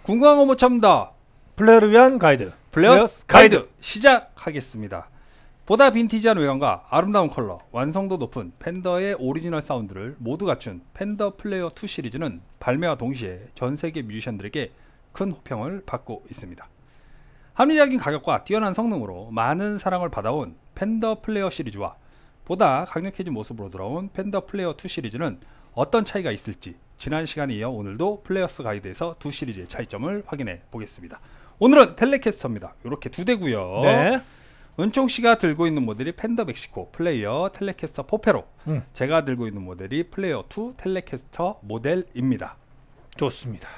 궁금한 거 못 참다. 플레이어를 위한 가이드. 플레이어스 가이드 시작하겠습니다. 보다 빈티지한 외관과 아름다운 컬러, 완성도 높은 펜더의 오리지널 사운드를 모두 갖춘 펜더 플레이어 2 시리즈는 발매와 동시에 전 세계 뮤지션들에게 큰 호평을 받고 있습니다. 합리적인 가격과 뛰어난 성능으로 많은 사랑을 받아온 펜더 플레이어 시리즈와 보다 강력해진 모습으로 돌아온 펜더 플레이어 2 시리즈는 어떤 차이가 있을지 지난 시간에 이어 오늘도 플레이어스 가이드에서 두 시리즈의 차이점을 확인해 보겠습니다. 오늘은 텔레캐스터입니다. 이렇게 두 대고요. 네. 은총씨가 들고 있는 모델이 펜더 멕시코 플레이어 텔레캐스터 포페로, 제가 들고 있는 모델이 플레이어 2 텔레캐스터 모델입니다. 좋습니다.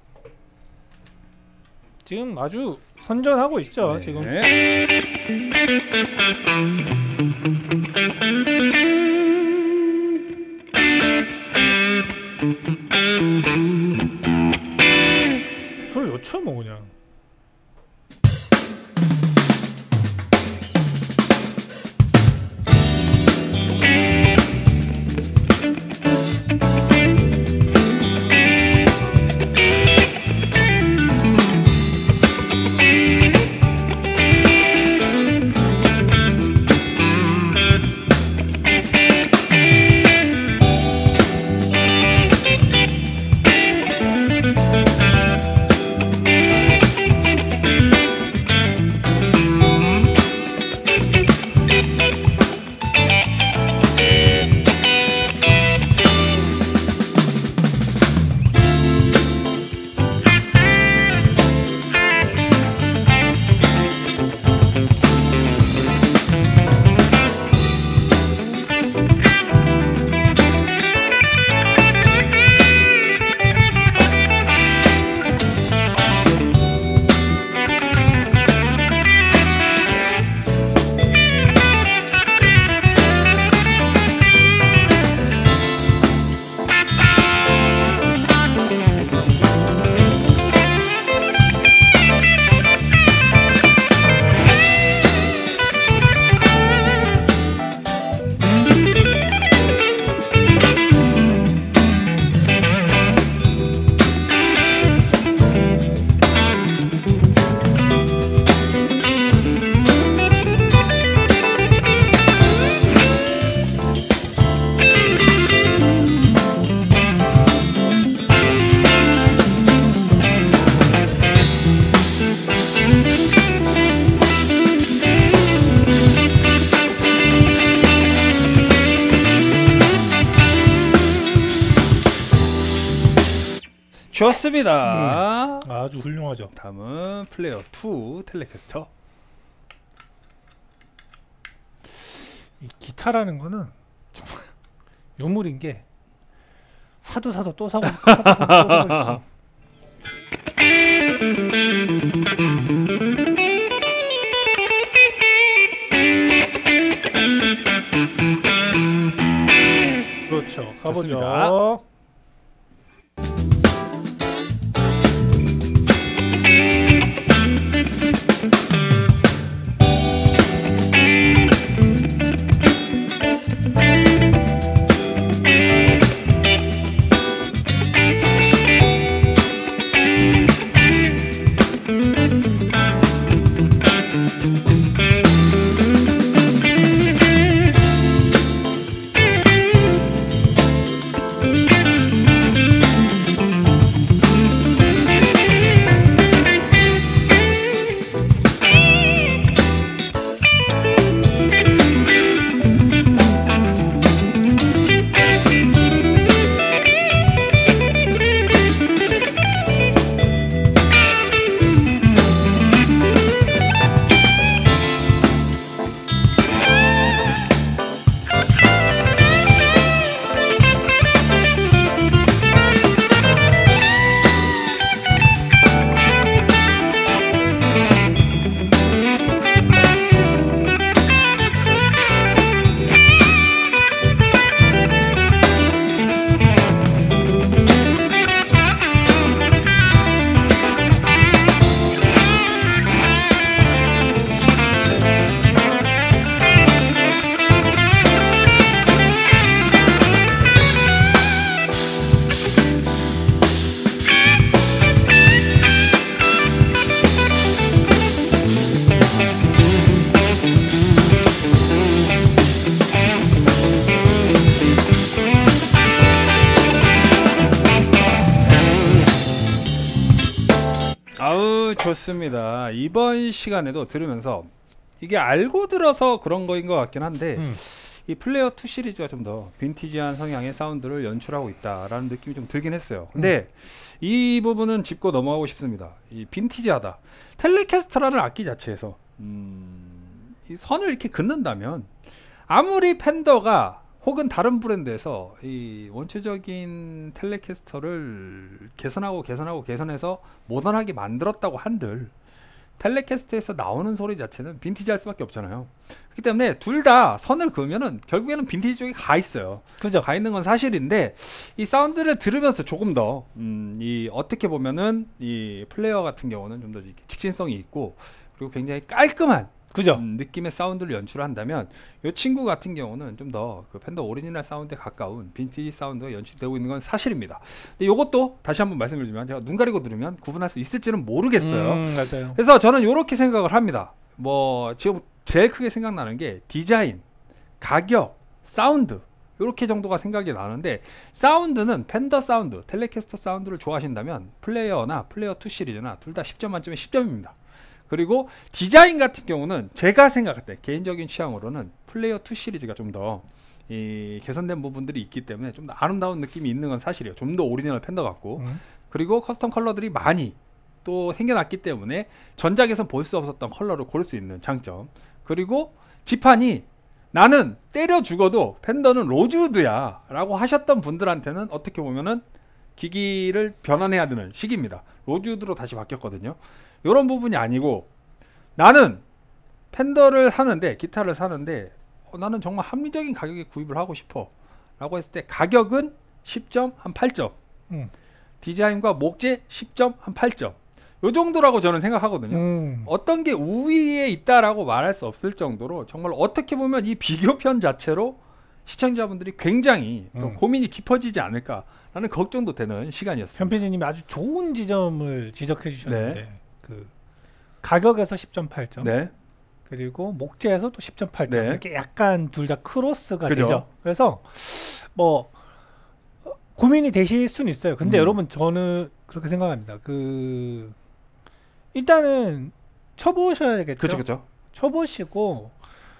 지금 아주 선전하고 있죠. 네. 지금 소리 좋죠 뭐 그냥. 좋습니다. 아주 훌륭하죠. 다음은 플레이어 2 텔레캐스터. 이 기타라는 거는 정말 요물인 게 사도 또 사고 싶고 사도 또 사고 싶고. 그렇죠. 가보죠. 좋습니다. 좋습니다. 이번 시간에도 들으면서 이게 알고 들어서 그런 거인 것 같긴 한데 이 플레이어 2 시리즈가 좀 더 빈티지한 성향의 사운드를 연출하고 있다라는 느낌이 좀 들긴 했어요. 근데 이 부분은 짚고 넘어가고 싶습니다. 이 빈티지하다. 텔레캐스터라는 악기 자체에서 이 선을 이렇게 긋는다면 아무리 펜더가 혹은 다른 브랜드에서 이 원초적인 텔레캐스터를 개선해서 모던하게 만들었다고 한들 텔레캐스터에서 나오는 소리 자체는 빈티지할 수밖에 없잖아요. 그렇기 때문에 둘 다 선을 그으면은 결국에는 빈티지 쪽에 가 있어요. 그죠? 가 있는 건 사실인데 이 사운드를 들으면서 조금 더 이 어떻게 보면은 이 플레이어 같은 경우는 좀 더 직진성이 있고 그리고 굉장히 깔끔한 그죠? 느낌의 사운드를 연출한다면 이 친구 같은 경우는 좀 더 그 팬더 오리지널 사운드에 가까운 빈티지 사운드가 연출되고 있는 건 사실입니다. 근데 이것도 다시 한번 말씀을 드리면 제가 눈 가리고 들으면 구분할 수 있을지는 모르겠어요. 맞아요. 그래서 저는 이렇게 생각을 합니다. 뭐 지금 제일 크게 생각나는 게 디자인, 가격, 사운드 이렇게 정도가 생각이 나는데 사운드는 팬더 사운드, 텔레캐스터 사운드를 좋아하신다면 플레이어나 플레이어 2 시리즈나 둘 다 10점 만점에 10점입니다. 그리고 디자인 같은 경우는 제가 생각할 때 개인적인 취향으로는 플레이어 2 시리즈가 좀 더 이 개선된 부분들이 있기 때문에 좀 더 아름다운 느낌이 있는 건 사실이에요. 좀 더 오리지널 팬더 같고 그리고 커스텀 컬러들이 많이 또 생겨났기 때문에 전작에서 볼 수 없었던 컬러를 고를 수 있는 장점. 그리고 지판이 나는 때려 죽어도 팬더는 로즈우드야 라고 하셨던 분들한테는 어떻게 보면은 기기를 변환해야 되는 시기입니다. 로즈우드로 다시 바뀌었거든요. 이런 부분이 아니고 나는 팬더를 사는데 기타를 사는데 나는 정말 합리적인 가격에 구입을 하고 싶어 라고 했을 때 가격은 10점 한 8점 디자인과 목재 10점 한 8점 요 정도라고 저는 생각하거든요. 어떤 게 우위에 있다라고 말할 수 없을 정도로 정말 어떻게 보면 이 비교편 자체로 시청자분들이 굉장히 또 고민이 깊어지지 않을까라는 걱정도 되는 시간이었습니다. 편피디님이 아주 좋은 지점을 지적해 주셨는데 그 가격에서 10.8점 네. 그리고 목재에서 또 10.8점 네. 이렇게 약간 둘 다 크로스가 그죠? 되죠. 그래서 뭐 고민이 되실 수는 있어요. 근데 여러분 저는 그렇게 생각합니다. 그 일단은 쳐보셔야겠죠. 그렇죠. 쳐보시고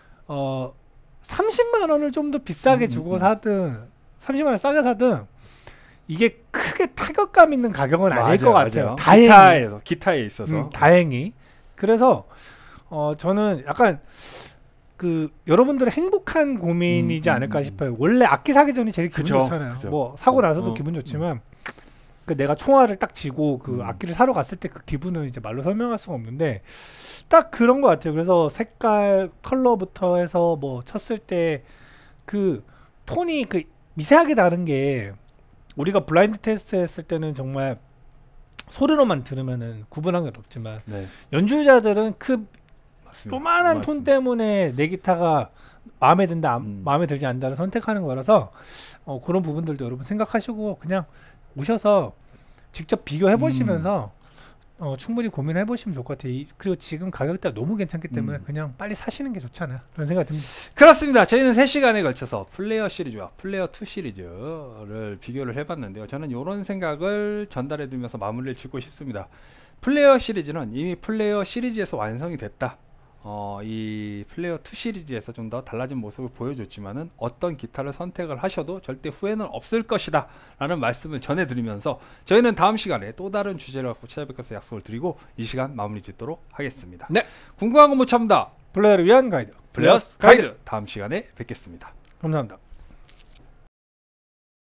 30만 원을 좀 더 비싸게 주고 사든 30만 원 싸게 사든 이게 크게 타격감 있는 가격은 아닐 것 같아요. 다행히. 기타에 있어서 다행히. 그래서 저는 약간 그 여러분들의 행복한 고민이지 않을까 싶어요. 원래 악기 사기 전이 제일 기분 좋잖아요. 뭐 사고 나서도 기분 좋지만 그 내가 총알을 딱 쥐고 그 악기를 사러 갔을 때 그 기분은 이제 말로 설명할 수가 없는데 딱 그런 것 같아요. 그래서 색깔, 컬러부터 해서 뭐 쳤을 때 그 톤이 그 미세하게 다른 게 우리가 블라인드 테스트 했을 때는 정말 소리로만 들으면은 구분한 게 없지만 연주자들은 그 요만한 톤 때문에 내 기타가 마음에 든다, 마음에 들지 않는다를 선택하는 거라서 그런 부분들도 여러분 생각하시고 그냥 오셔서 직접 비교해 보시면서 충분히 고민해 보시면 좋을 것 같아요. 그리고 지금 가격대가 너무 괜찮기 때문에 그냥 빨리 사시는 게 좋잖아요. 그런 생각이 듭니다. 그렇습니다. 저희는 3시간에 걸쳐서 플레이어 시리즈와 플레이어 2 시리즈를 비교를 해봤는데요. 저는 이런 생각을 전달해 두면서 마무리를 짓고 싶습니다. 플레이어 시리즈는 이미 플레이어 시리즈에서 완성이 됐다. 이 플레이어 2 시리즈에서 좀 더 달라진 모습을 보여줬지만은 어떤 기타를 선택을 하셔도 절대 후회는 없을 것이다 라는 말씀을 전해드리면서 저희는 다음 시간에 또 다른 주제를 갖고 찾아뵙겠서 약속을 드리고 이 시간 마무리 짓도록 하겠습니다. 네, 궁금한 건 못 참다. 플레이어를 위한 가이드 플레이어스 가이드 다음 시간에 뵙겠습니다. 감사합니다.